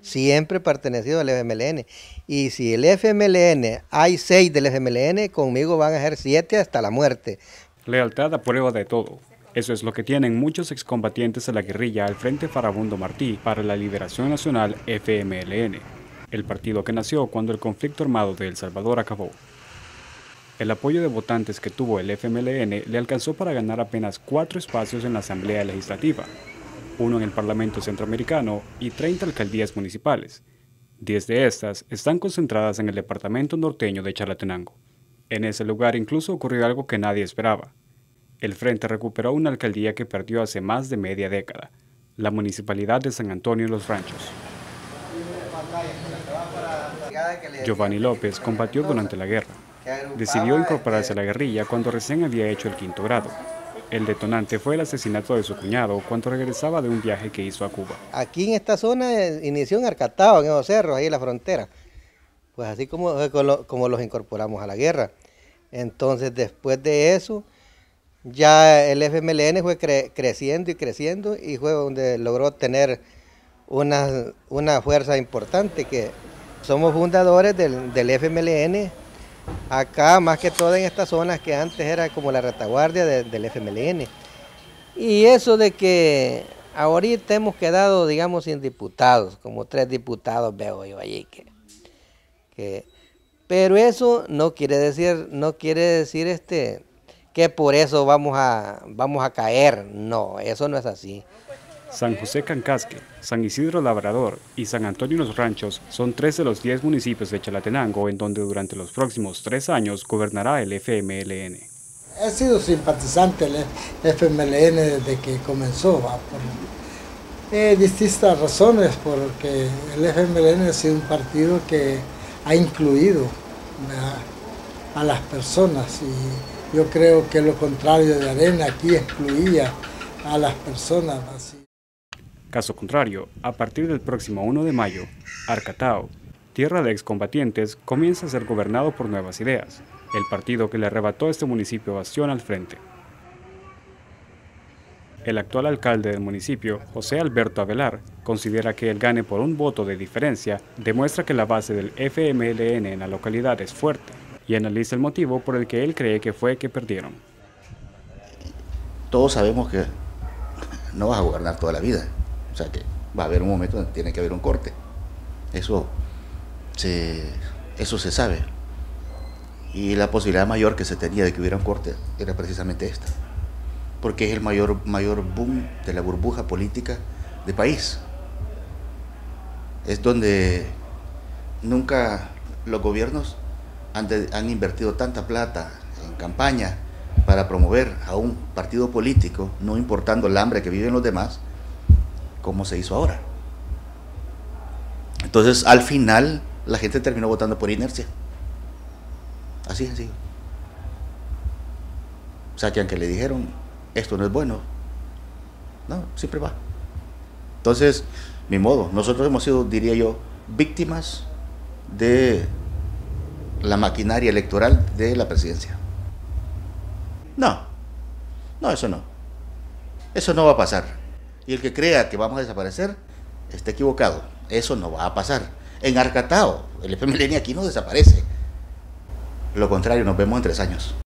siempre he pertenecido al FMLN. Y si el FMLN, hay 6 del FMLN, conmigo van a ser 7 hasta la muerte. Lealtad a prueba de todo. Eso es lo que tienen muchos excombatientes de la guerrilla al Frente Farabundo Martí para la Liberación Nacional FMLN, el partido que nació cuando el conflicto armado de El Salvador acabó. El apoyo de votantes que tuvo el FMLN le alcanzó para ganar apenas 4 espacios en la Asamblea Legislativa, 1 en el Parlamento Centroamericano y 30 alcaldías municipales. 10 de estas están concentradas en el departamento norteño de Chalatenango. En ese lugar incluso ocurrió algo que nadie esperaba. El Frente recuperó una alcaldía que perdió hace más de media década, la Municipalidad de San Antonio de los Ranchos. Giovanni López combatió durante la guerra. Decidió incorporarse a la guerrilla cuando recién había hecho el 5º grado. El detonante fue el asesinato de su cuñado cuando regresaba de un viaje que hizo a Cuba. Aquí en esta zona inició en Arcatao, en esos cerros, ahí en la frontera. Pues así como los incorporamos a la guerra. Entonces después de eso, ya el FMLN fue creciendo y creciendo y fue donde logró tener una fuerza importante, que somos fundadores del FMLN. Acá, más que todo en estas zonas que antes era como la retaguardia del FMLN. Y eso de que ahorita hemos quedado, digamos, sin diputados, como 3 diputados veo yo allí. Pero eso no quiere decir que por eso vamos a caer. No, eso no es así. San José Cancasque, San Isidro Labrador y San Antonio Los Ranchos son 3 de los 10 municipios de Chalatenango en donde durante los próximos 3 años gobernará el FMLN. He sido simpatizante del FMLN desde que comenzó, por distintas razones, porque el FMLN ha sido un partido que ha incluido a las personas, y yo creo que lo contrario de Arena aquí excluía a las personas. Así. Caso contrario, a partir del próximo 1 de mayo, Arcatao, tierra de excombatientes, comienza a ser gobernado por Nuevas Ideas, el partido que le arrebató a este municipio bastión al frente. El actual alcalde del municipio, José Alberto Avelar, considera que el gane por un voto de diferencia demuestra que la base del FMLN en la localidad es fuerte, y analiza el motivo por el que él cree que fue que perdieron. Todos sabemos que no vas a gobernar toda la vida. O sea que va a haber un momento donde tiene que haber un corte. Eso se sabe. Y la posibilidad mayor que se tenía de que hubiera un corte era precisamente esta. Porque es el mayor boom de la burbuja política del país. Es donde nunca los gobiernos han invertido tanta plata en campaña para promover a un partido político, no importando el hambre que viven los demás, como se hizo ahora. Entonces, al final, la gente terminó votando por inercia. Así es sencillo. O sea, que aunque le dijeron, esto no es bueno, no, siempre va. Entonces, ni modo, nosotros hemos sido, diría yo, víctimas de la maquinaria electoral de la presidencia. No, eso no. Eso no va a pasar. Y el que crea que vamos a desaparecer, está equivocado. Eso no va a pasar. En Arcatao, el FMLN aquí no desaparece. Lo contrario, nos vemos en 3 años.